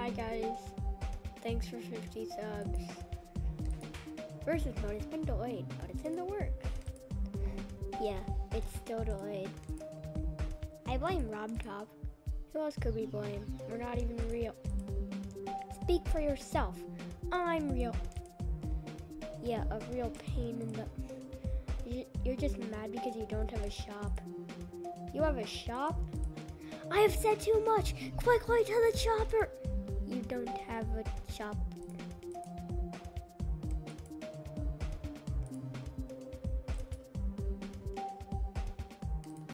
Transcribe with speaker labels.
Speaker 1: Hi guys, thanks for 50 subs. Versus mode has been delayed, but it's in the works. Yeah, it's still delayed. I blame RobTop. Who else could we blame? We're not even real. Speak for yourself. I'm real. Yeah, a real pain in the... You're just mad because you don't have a shop. You have a shop? I have said too much. Quickly to the chopper. You don't have a shop.